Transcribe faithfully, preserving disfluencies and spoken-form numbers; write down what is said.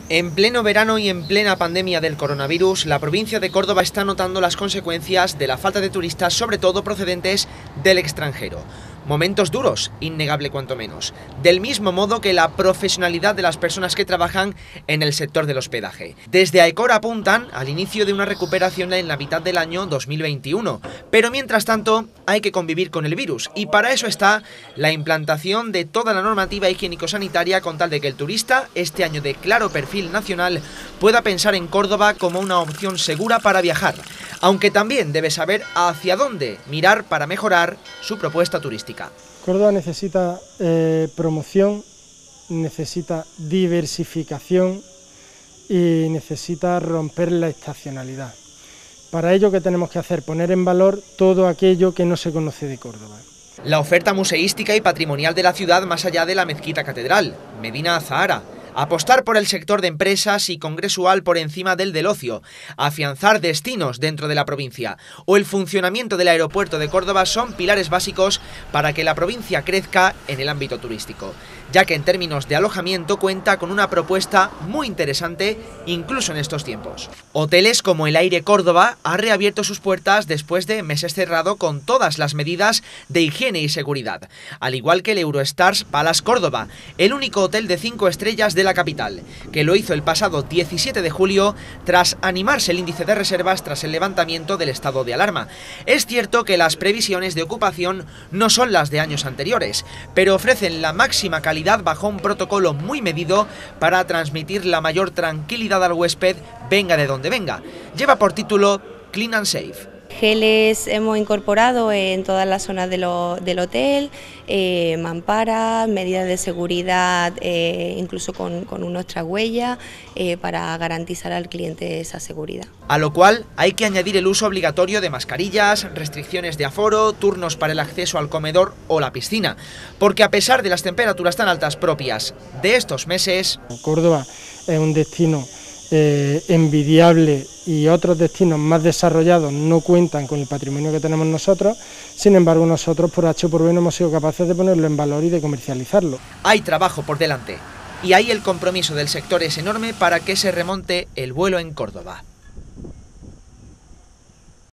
En pleno verano y en plena pandemia del coronavirus, la provincia de Córdoba está notando las consecuencias de la falta de turistas, sobre todo procedentes del extranjero. Momentos duros, innegable cuanto menos. Del mismo modo que la profesionalidad de las personas que trabajan en el sector del hospedaje. Desde AECOR apuntan al inicio de una recuperación en la mitad del año dos mil veintiuno. Pero mientras tanto, hay que convivir con el virus. Y para eso está la implantación de toda la normativa higiénico-sanitaria con tal de que el turista, este año de claro perfil nacional, pueda pensar en Córdoba como una opción segura para viajar. Aunque también debe saber hacia dónde mirar para mejorar su propuesta turística. Córdoba necesita eh, promoción, necesita diversificación y necesita romper la estacionalidad. Para ello, ¿qué tenemos que hacer? Poner en valor todo aquello que no se conoce de Córdoba. La oferta museística y patrimonial de la ciudad más allá de la mezquita catedral, Medina Azahara. Apostar por el sector de empresas y congresual por encima del del ocio, afianzar destinos dentro de la provincia o el funcionamiento del aeropuerto de Córdoba son pilares básicos para que la provincia crezca en el ámbito turístico, ya que en términos de alojamiento cuenta con una propuesta muy interesante incluso en estos tiempos. Hoteles como el Aire Córdoba ha reabierto sus puertas después de meses cerrado con todas las medidas de higiene y seguridad, al igual que el Eurostars Palace Córdoba, el único hotel de cinco estrellas de la capital, que lo hizo el pasado diecisiete de julio tras animarse el índice de reservas tras el levantamiento del estado de alarma. Es cierto que las previsiones de ocupación no son las de años anteriores, pero ofrecen la máxima calidad bajo un protocolo muy medido para transmitir la mayor tranquilidad al huésped, venga de donde venga. Lleva por título Clean and Safe. Geles hemos incorporado en todas las zonas de lo, del hotel, eh, mamparas, medidas de seguridad, eh, incluso con, con unos traghuellas, eh, para garantizar al cliente esa seguridad. A lo cual hay que añadir el uso obligatorio de mascarillas, restricciones de aforo, turnos para el acceso al comedor o la piscina, porque a pesar de las temperaturas tan altas propias de estos meses, Córdoba es un destino Eh, envidiable y otros destinos más desarrollados no cuentan con el patrimonio que tenemos nosotros. Sin embargo, nosotros por H o por B no hemos sido capaces de ponerlo en valor y de comercializarlo. Hay trabajo por delante y ahí el compromiso del sector es enorme para que se remonte el vuelo en Córdoba.